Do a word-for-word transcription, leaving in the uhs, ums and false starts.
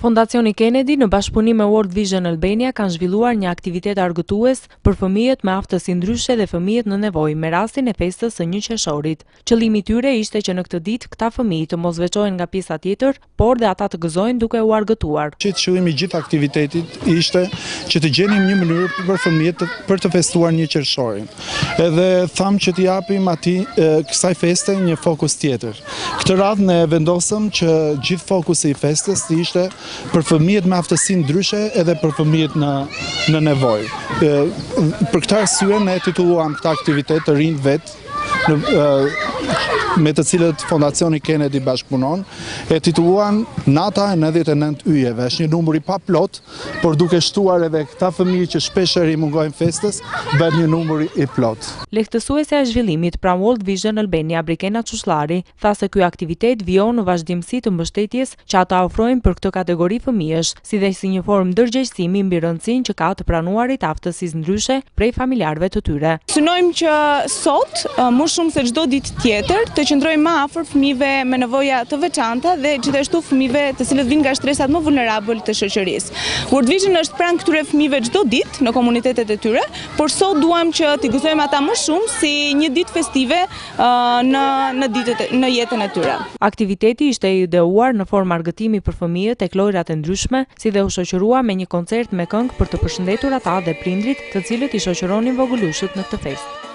Fondacioni Kennedy në bashkëpunim me World Vision Albania kanë zhvilluar një aktivitet argëtues për fëmijët me aftësi ndryshe dhe fëmijët në nevojë me rastin e festës së një qershorit. Qëllimi i tyre ishte që në këtë ditë këta fëmijë të mos veçohen nga pjesa tjetër, por dhe ata të gëzojnë duke u argëtuar. Qëllimi i gjithë aktivitetit ishte që të gjenim një mënyrë për fëmijët për të festuar një qershorin. Edhe tham që t'i japim atij kësaj feste një fokus tjetër. Këtë radhë ne vendosëm që gjithë fokusi i festës të ishte për fëmijët me aftësi ndryshe edhe për fëmijët në, në nevojë. Për këtë arsye ne titulluam këtë aktivitet të rinj vetë, në, me të cilët Fondacioni Kennedy bashkëpunon, e titulluan Nata e nëntëdhjetë e nëntë yjeve. Është një numër i paplot, por duke shtuar edhe këta fëmijë që shpeshherë i mungojnë festës, bëhet një numër i plot. Lehtësuesja e zhvillimit pra World Vision Albania Brikena Çuslari tha se ky aktivitet vijon në vazhdimsi të mbështetjes që ata ofrojnë për këtë kategori fëmijësh, si dhe si një formë ndërgjegjësimi mbi rëndësinë që ka të pranuarit aftësisë ndryshe prej familjarëve të tyre. Synojmë që sot, më shumë se çdo ditë tjetër, të qëndrojmë më afër fëmijëve me nevoja të veçanta dhe gjithashtu fëmijëve të cilët vinë nga shtresat më vulnerabël të shoqërisë. World Vision është pranë këtyre fëmijëve çdo ditë në komunitetet e tyre, por sot duam që t'i gëzojmë ata më shumë si një ditë festive në në ditët në jetën e tyre. Aktiviteti ishte ideuar në formë argëtimi për fëmijët tek lojrat e ndryshme, si dhe u shoqërua me një koncert me këngë për të përshëndetur ata dhe prindrit, të cilët i shoqëronin vogëlushët në këtë festë.